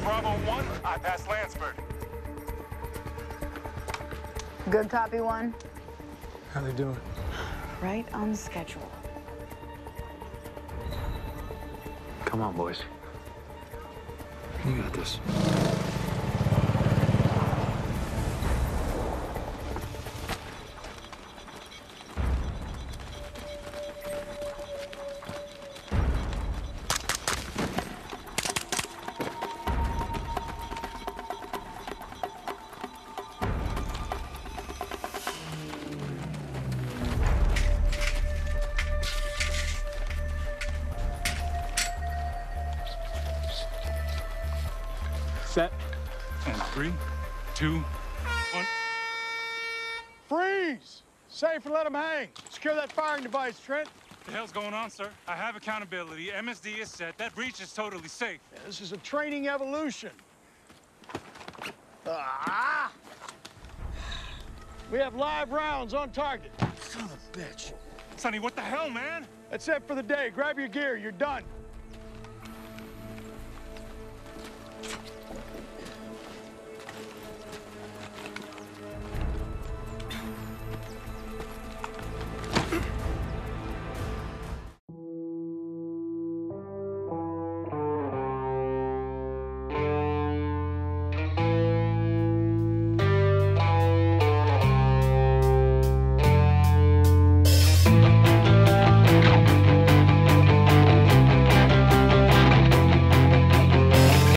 Bravo 1, I pass Lansford. Good copy, 1. How they doing? Right on schedule. Come on, boys. You got this. Set. And 3, 2, 1. Freeze! Safe and let them hang. Secure that firing device, Trent. The hell's going on, sir? I have accountability. MSD is set. That breach is totally safe. Yeah, this is a training evolution. Ah! We have live rounds on target. Son of a bitch. Sonny, what the hell, man? That's it for the day. Grab your gear. You're done.